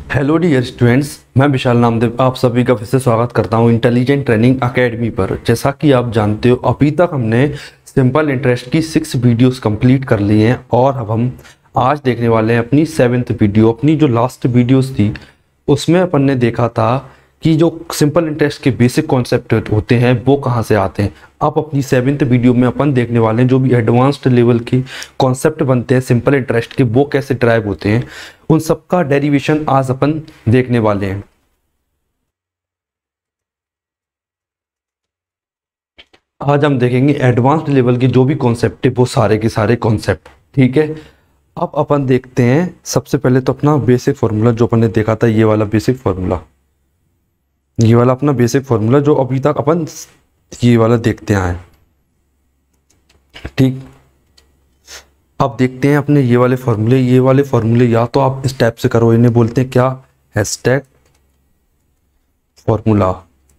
Hello dear students, मैं विशाल नामदेव आप सभी का फिर से स्वागत करता हूं इंटेलिजेंट ट्रेनिंग एकेडमी पर। जैसा कि आप जानते हो, अभी तक हमने सिंपल इंटरेस्ट की 6 वीडियोस कंप्लीट कर ली हैं और अब हम आज देखने वाले हैं अपनी 7th वीडियो। अपनी जो लास्ट वीडियोस थी उसमें अपन ने देखा था कि जो सिंपल इंटरेस्ट के बेसिक कॉन्सेप्ट होते हैं वो कहाँ से आते हैं। अब अपनी 7th वीडियो में अपन देखने वाले हैं जो भी एडवांस्ड लेवल के कॉन्सेप्ट बनते हैं सिंपल इंटरेस्ट के, वो कैसे ड्राइव होते हैं, उन सब का डेरिवेशन आज अपन देखने वाले हैं। आज हम देखेंगे एडवांस्ड लेवल के जो भी कॉन्सेप्ट है वो सारे के सारे कॉन्सेप्ट। ठीक है, अब अपन देखते हैं सबसे पहले तो अपना बेसिक फॉर्मूला जो अपन ने देखा था, ये वाला बेसिक फॉर्मूला, ये वाला अपना बेसिक फॉर्मूला जो अभी तक अपन ये वाला देखते आए। ठीक, अब देखते हैं अपने ये वाले फॉर्मूले या तो आप इस टाइप से करो, इन्हें बोलते हैं क्या, हैशटैग फॉर्मूला।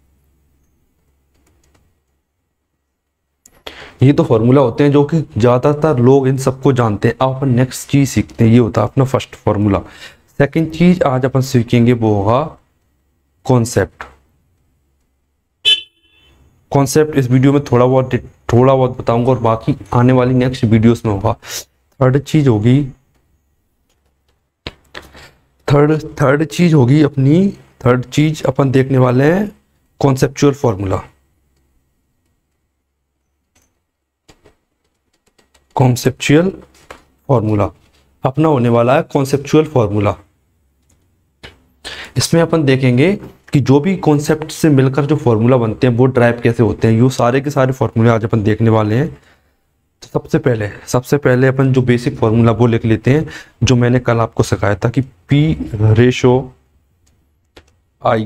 ये तो फॉर्मूला होते हैं जो कि ज्यादातर लोग इन सबको जानते हैं। अब अपन नेक्स्ट चीज सीखते हैं, ये होता है अपना फर्स्ट फॉर्मूला। सेकंड चीज आज अपन सीखेंगे वो होगा कॉन्सेप्ट। कॉन्सेप्ट इस वीडियो में थोड़ा बहुत बताऊंगा और बाकी आने वाली नेक्स्ट वीडियोस में होगा। थर्ड चीज अपन देखने वाले हैं कॉन्सेप्चुअल फॉर्मूला। कॉन्सेप्चुअल फॉर्मूला अपना होने वाला है कॉन्सेप्चुअल फॉर्मूला। इसमें अपन देखेंगे कि जो भी कॉन्सेप्ट से मिलकर जो फॉर्मूला बनते हैं वो ड्राइव कैसे होते हैं। ये सारे के सारे फॉर्मूले आज अपन देखने वाले हैं। तो सबसे पहले अपन जो बेसिक फॉर्मूला वो लिख लेते हैं जो मैंने कल आपको सिखाया था कि P/I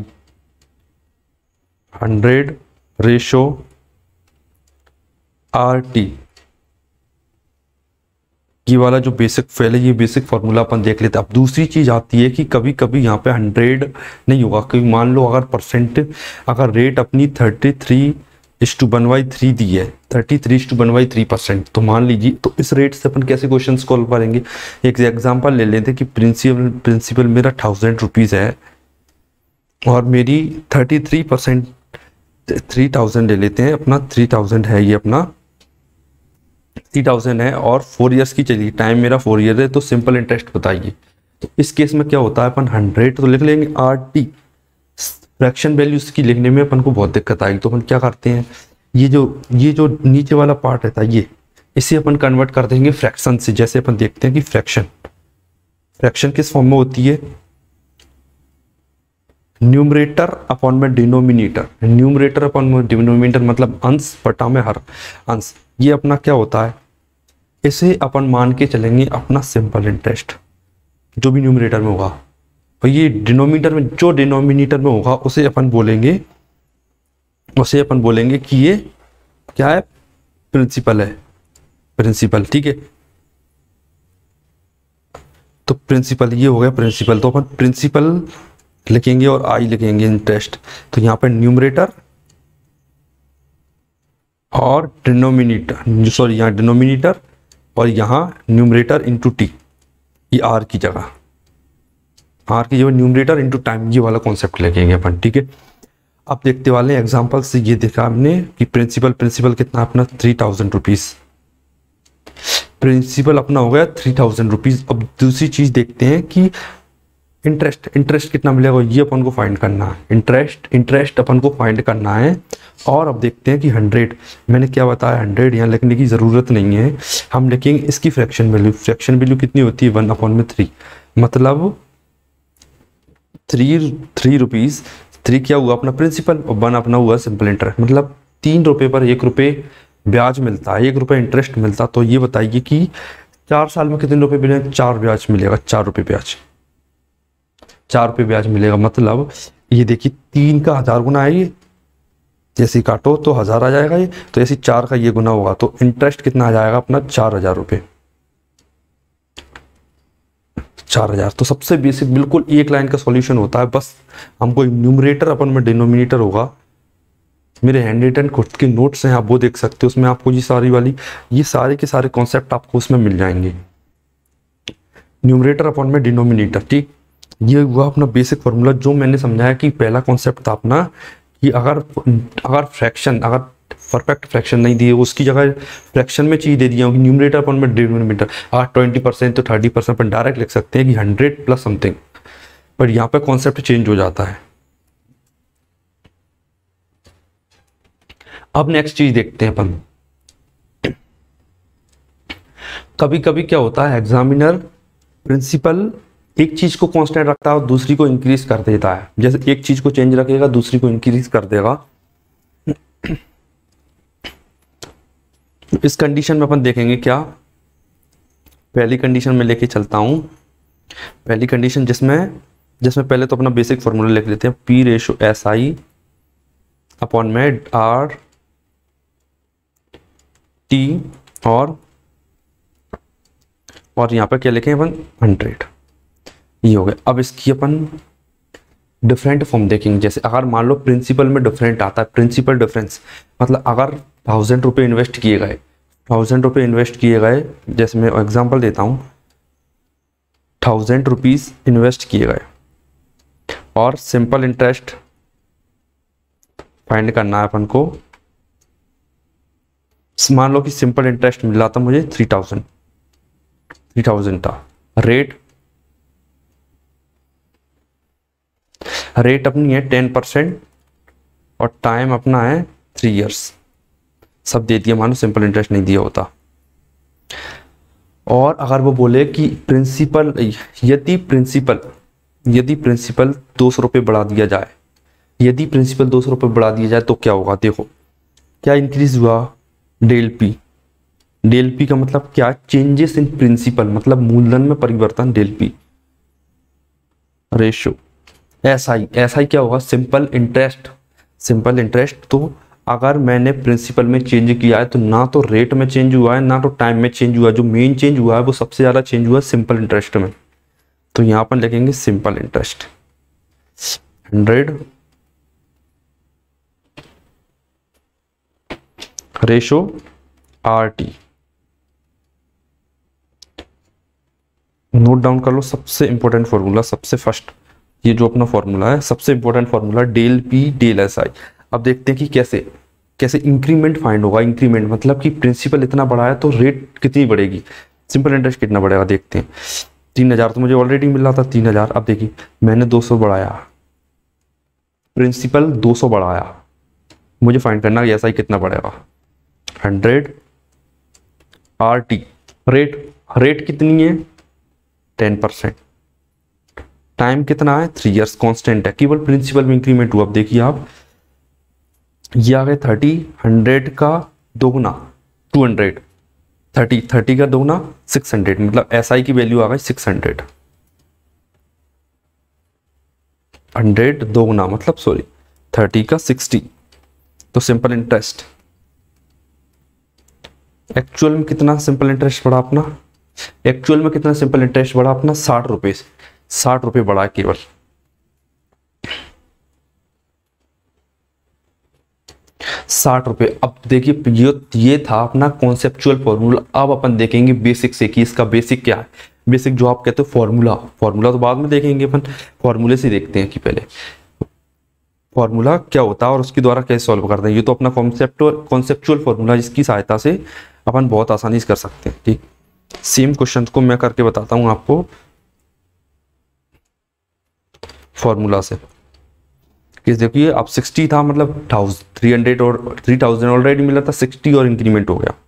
100/RT। ये वाला जो बेसिक ये बेसिक फॉर्मूला अपन देख लेते हैं। अब दूसरी चीज आती है कि कभी कभी यहाँ पे 100 नहीं होगा, क्योंकि मान लो अगर रेट अपनी 33:1/3 दी है, 33:1/3%, तो मान लीजिए, तो इस रेट से अपन कैसे क्वेश्चन सॉल्व करेंगे। एक एग्जांपल ले लेते हैं कि प्रिंसिपल मेरा 1000 रुपीज है और मेरी 33% 3000 ले लेते हैं, अपना 3000 है, ये अपना 3000 है और 4 ईयर्स की चलिए, टाइम मेरा 4 ईयर है, तो सिंपल इंटरेस्ट बताइए। तो इस केस में क्या होता है, अपन 100 तो लिख लेंगे, RT फ्रैक्शन वैल्यू इसकी लिखने में अपन को बहुत दिक्कत आएगी। तो अपन क्या करते हैं, ये जो नीचे वाला पार्ट रहता है ये, इसे अपन कन्वर्ट कर देंगे फ्रैक्शन से। जैसे अपन देखते हैं कि फ्रैक्शन किस फॉर्म में होती है, न्यूमरेटर अपॉन में डिनोमिनेटर। न्यूमरेटर अपॉन में डिनोमिनेटर मतलब अंश बटा में हर अंश। ये अपना क्या होता है, इसे अपन मान के चलेंगे अपना सिंपल इंटरेस्ट जो भी न्यूमरेटर में होगा, और ये डिनोमिनेटर में होगा उसे अपन बोलेंगे कि ये क्या है, प्रिंसिपल। ठीक है, तो प्रिंसिपल ये हो गया प्रिंसिपल। तो अपन प्रिंसिपल लिखेंगे और आई लिखेंगे इंटरेस्ट। तो यहाँ पर न्यूमरेटर और डिनोमिनेटर, यहाँ डिनोमिनेटर और यहाँ न्यूमरेटर इंटू टी, ये आर की जगह न्यूमरेटर इंटू टाइम, ये वाला कॉन्सेप्ट लिखेंगे अपन। ठीक है, अब देखते वाले एग्जांपल से ये देखा हमने कि प्रिंसिपल कितना अपना 3000 रुपीज, प्रिंसिपल अपना हो गया 3000 रुपीज। अब दूसरी चीज देखते हैं कि इंटरेस्ट कितना मिलेगा, ये अपन को फाइंड करना है। इंटरेस्ट अपन को फाइंड करना है। और अब देखते हैं कि 100, मैंने क्या बताया, 100 यहाँ लिखने की ज़रूरत नहीं है, हम लिखेंगे इसकी फ्रैक्शन वैल्यू कितनी होती है, 1/3, मतलब 3 रुपीज़। 3 क्या हुआ अपना प्रिंसिपल और 1 अपना हुआ सिंपल इंटरेस्ट, मतलब 3 रुपये पर 1 रुपये ब्याज मिलता है, 1 रुपये इंटरेस्ट मिलता। तो ये बताइए कि 4 साल में कितने रुपये मिलेंगे, 4 ब्याज मिलेगा, 4 रुपये ब्याज मिलेगा। मतलब ये देखिए 3 का 1000 गुना है, ये जैसे काटो तो 1000 आ जाएगा ये, तो ऐसे 4 का ये गुना होगा, तो इंटरेस्ट कितना आ जाएगा अपना 4000 रुपये, 4000। तो सबसे बेसिक बिल्कुल एक लाइन का सॉल्यूशन होता है, बस हमको न्यूमरेटर अपन में डिनोमिनेटर होगा। मेरे हैंड रिटन खुद के नोट्स हैं, आप वो देख सकते हो, उसमें आपको ये सारे के सारे कॉन्सेप्ट आपको उसमें मिल जाएंगे। न्यूमरेटर अपॉन में डिनोमिनेटर, ठीक। ये हुआ अपना बेसिक फॉर्मूला जो मैंने समझाया कि पहला कॉन्सेप्ट था अपना कि अगर अगर फ्रैक्शन, अगर परफेक्ट फ्रैक्शन नहीं दिए, उसकी जगह फ्रैक्शन में चीज दे दिया होगी, न्यूमरेटर अपन में डिनोमिनेटर, अगर 20% तो 30% अपन डायरेक्ट लिख सकते हैं कि 100 प्लस समथिंग, पर यहाँ पे कॉन्सेप्ट चेंज हो जाता है। अब नेक्स्ट चीज देखते हैं अपन। कभी कभी क्या होता है, एग्जामिनर प्रिंसिपल एक चीज को कांस्टेंट रखता है और दूसरी को इंक्रीज कर देता है। जैसे एक चीज को चेंज रखेगा, दूसरी को इंक्रीज कर देगा। इस कंडीशन में अपन देखेंगे क्या, पहली कंडीशन में लेके चलता हूं। पहली कंडीशन जिसमें पहले तो अपना बेसिक फॉर्मूला लिख लेते हैं, P ratio S I upon में आर टी, और यहां पर क्या लिखें अपन 100, ये हो गया। अब इसकी अपन डिफरेंट फॉर्म देखेंगे। जैसे अगर मान लो प्रिंसिपल में डिफरेंट आता है, प्रिंसिपल डिफरेंस मतलब अगर 1000 रुपये इन्वेस्ट किए गए, 1000 रुपये इन्वेस्ट किए गए, जैसे मैं एग्जांपल देता हूं, 1000 रुपीज इन्वेस्ट किए गए और सिंपल इंटरेस्ट फाइंड करना है अपन को। मान लो कि सिंपल इंटरेस्ट मिला था मुझे 3000 था। रेट अपनी है 10% और टाइम अपना है 3 इयर्स। सब दे दिया, मानो सिंपल इंटरेस्ट नहीं दिया होता। और अगर वो बोले कि प्रिंसिपल, यदि प्रिंसिपल 200 रुपये बढ़ा दिया जाए, यदि प्रिंसिपल 200 रुपये बढ़ा दिया जाए तो क्या होगा। देखो क्या इंक्रीज हुआ, डेल पी। डेल पी का मतलब क्या, चेंजेस इन प्रिंसिपल, मतलब मूलधन में परिवर्तन, del P ratio S I क्या होगा, सिंपल इंटरेस्ट। तो अगर मैंने प्रिंसिपल में चेंज किया है तो ना तो रेट में चेंज हुआ है ना तो टाइम में चेंज हुआ है। जो मेन चेंज हुआ है वो सबसे ज्यादा चेंज हुआ है सिंपल इंटरेस्ट में। तो यहां पर लिखेंगे simple interest 100 ratio R T. Note down कर लो सबसे इंपॉर्टेंट फॉर्मूला, सबसे फर्स्ट ये जो अपना फॉर्मूला है, सबसे important formula del P del S I. अब देखते हैं कि कैसे इंक्रीमेंट फाइंड होगा। इंक्रीमेंट मतलब कि प्रिंसिपल इतना बड़ा है तो रेट कितनी बढ़ेगी, सिंपल इंटरेस्ट कितना बढ़ेगा। देखते हैं 3000 तो मुझे ऑलरेडी मिल रहा था 3000। अब देखिए मैंने 200 बढ़ाया, प्रिंसिपल 200 बढ़ाया, मुझे फाइंड करना है एस आई कितना बढ़ेगा। 100 आर टी, रेट कितनी है 10%, टाइम कितना है 3 इयर्स, कांस्टेंट है, केवल प्रिंसिपल में इंक्रीमेंट हुआ। अब देखिए आप, ये आ गए 30, 100 का दोगुना 200, 30 का दोगुना 600, मतलब एसआई की वैल्यू आ गई 600। 100 दोगुना मतलब 30 का 60। तो सिंपल इंटरेस्ट एक्चुअल में कितना सिंपल इंटरेस्ट बढ़ा अपना, 60 रुपए, 60 रुपए बढ़ा केवल। ₹60। अब देखिए ये था अपना कॉन्सेप्चुअल फॉर्मूला। अब अपन देखेंगे बेसिक से कि इसका बेसिक क्या है। बेसिक जो आप कहते हो फॉर्मूला तो बाद में देखेंगे, अपन फॉर्मूले से देखते हैं कि पहले फॉर्मूला क्या होता है और उसके द्वारा कैसे सॉल्व करते हैं। ये तो अपना कॉन्सेप्चुअल फॉर्मूला जिसकी सहायता से अपन बहुत आसानी से कर सकते हैं। ठीक, सेम क्वेश्चन को मैं करके बताता हूं आपको फॉर्मूला से। कि देखिए अब 60 था, मतलब 300 और 3000 ऑलरेडी मिला था, 60 और इंक्रीमेंट हो गया।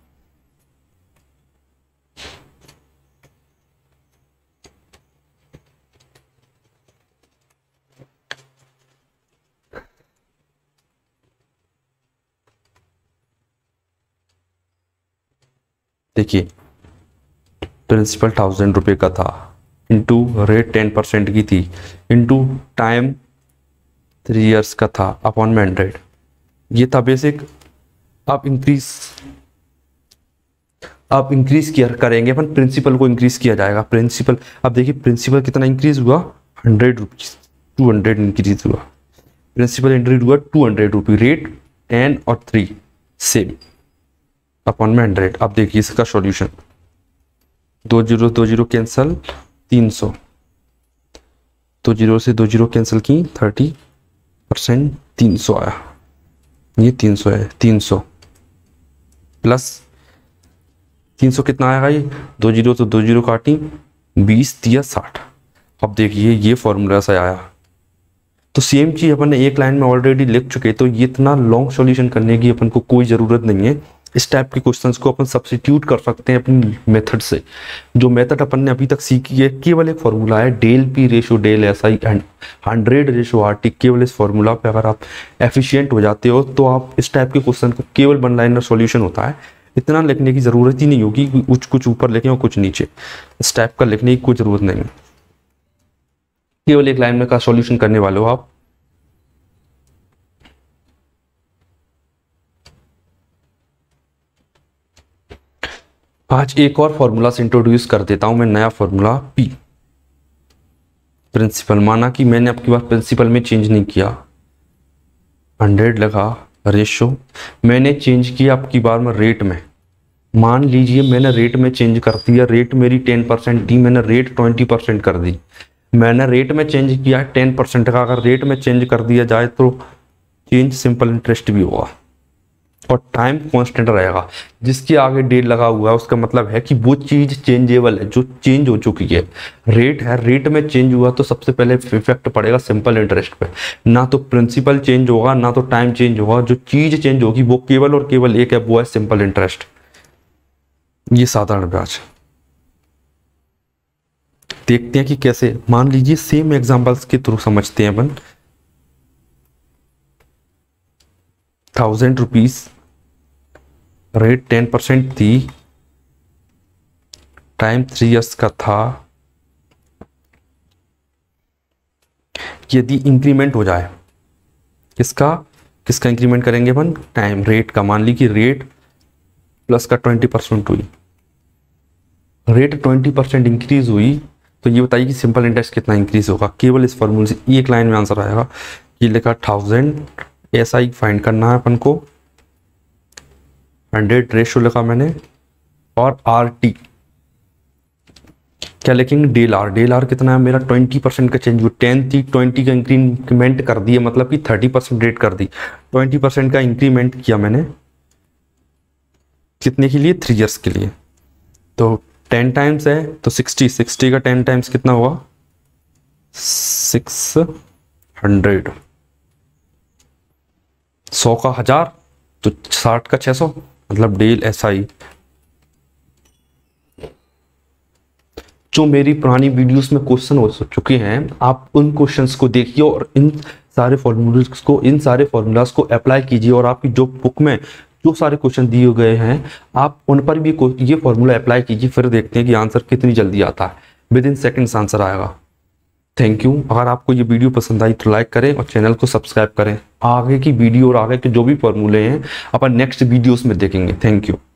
देखिए प्रिंसिपल 1000 रुपये का था, इंटू रेट 10% की थी, इंटू टाइम 3 इयर्स का था, अपॉन में 100। ये था बेसिक। अब इंक्रीज किया करेंगे अपन, प्रिंसिपल को इंक्रीज किया जाएगा। प्रिंसिपल, अब देखिए प्रिंसिपल कितना इंक्रीज हुआ, 100 रुपीज, 200 इंक्रीज हुआ। प्रिंसिपल इंक्रीज हुआ 200 रुपी, रेट 10 और 3 सेम, अपॉन में 100। अब देखिए इसका सॉल्यूशन, 2 0 2 0 कैंसल, 300। 2 जीरो से 2 जीरो कैंसिल की, 30%, 300 आया। ये 300 है, 300 प्लस 300 कितना आएगा, ये 2 जीरो तो 2 जीरो काटी, 20 दिया 60। अब देखिए ये फॉर्मूला सा आया। तो सेम चीज अपन ने एक लाइन में ऑलरेडी लिख चुके, तो ये इतना लॉन्ग सॉल्यूशन करने की अपन को कोई ज़रूरत नहीं है। इस टाइप के क्वेश्चंस को अपन सब्स्टिट्यूट कर सकते हैं अपनी मेथड से। जो मेथड अपन ने अभी तक सीखी है, केवल एक फॉर्मूला है, del P ratio del S I and 100 ratio R T. केवल इस फॉर्मूला पे अगर आप एफिशिएंट हो जाते हो तो आप इस टाइप के क्वेश्चन को केवल वन लाइनर सॉल्यूशन होता है, इतना लिखने की ज़रूरत ही नहीं होगी, कुछ ऊपर लिखें और कुछ नीचे, इस टाइप का लिखने की कोई ज़रूरत नहीं है। केवल एक लाइन में का सॉल्यूशन करने वाले हो आप। आज एक और फॉर्मूला से इंट्रोड्यूस कर देता हूं मैं, नया फॉर्मूला पी प्रिंसिपल। माना कि मैंने आपकी बार प्रिंसिपल में चेंज नहीं किया, 100 लगा, रेशो मैंने चेंज किया आपकी बार में रेट में। मान लीजिए मैंने रेट में चेंज कर दिया, रेट मेरी 10% थी, मैंने रेट 20% कर दी। मैंने रेट में चेंज किया 10% का, अगर रेट में चेंज कर दिया जाए तो चेंज सिंपल इंटरेस्ट भी होगा और टाइम कांस्टेंट रहेगा। जिसके आगे डेट लगा हुआ है उसका मतलब है कि वो चीज चेंजेबल है, जो चेंज हो चुकी है। रेट है, रेट में चेंज हुआ तो सबसे पहले इफेक्ट पड़ेगा सिंपल इंटरेस्ट पे। ना तो प्रिंसिपल चेंज होगा ना तो टाइम चेंज होगा, जो चीज चेंज होगी वो केवल और केवल एक है, वो है सिंपल इंटरेस्ट। ये साधारण ब्याज। देखते हैं कि कैसे। मान लीजिए सेम एग्जांपल्स के थ्रू समझते हैं अपन। 1000 रुपीज, रेट 10% थी, टाइम 3 इयर्स का था। यदि इंक्रीमेंट हो जाए, किसका इंक्रीमेंट करेंगे अपन, टाइम रेट का। मान ली कि रेट प्लस का 20% हुई, रेट 20% इंक्रीज हुई, तो ये बताइए कि सिंपल इंटरेस्ट कितना इंक्रीज होगा। केवल इस फॉर्मूले से एक लाइन में आंसर आएगा। ये लिखा 1000 SI फाइंड करना है अपन को, 100 रेशो लिखा मैंने, और RT क्या लिखेंगे, डेल आर कितना है मेरा, 20% का चेंज हुआ। 10 थी, 20 का इंक्रीमेंट कर दिया, मतलब कि 30% रेट कर दी। 20% का इंक्रीमेंट किया मैंने, कितने के लिए, 3 इयर्स के लिए। तो 10 टाइम्स है तो 60 का 10 टाइम्स कितना हुआ, 600। 100 का 1000 तो 60 का 600, मतलब डेल SI। जो मेरी पुरानी वीडियोस में क्वेश्चन हो चुके हैं, आप उन क्वेश्चंस को देखिए और इन सारे फॉर्मूलाज को अप्लाई कीजिए, और आपकी जो बुक में जो सारे क्वेश्चन दिए गए हैं आप उन पर भी ये फॉर्मूला अप्लाई कीजिए। फिर देखते हैं कि आंसर कितनी जल्दी आता है। विद इन सेकेंड्स आंसर आएगा। Thank you. अगर आपको ये वीडियो पसंद आई तो लाइक करें और चैनल को सब्सक्राइब करें। आगे की वीडियो और आगे के जो भी फॉर्मूले हैं अपन नेक्स्ट वीडियोस में देखेंगे। Thank you.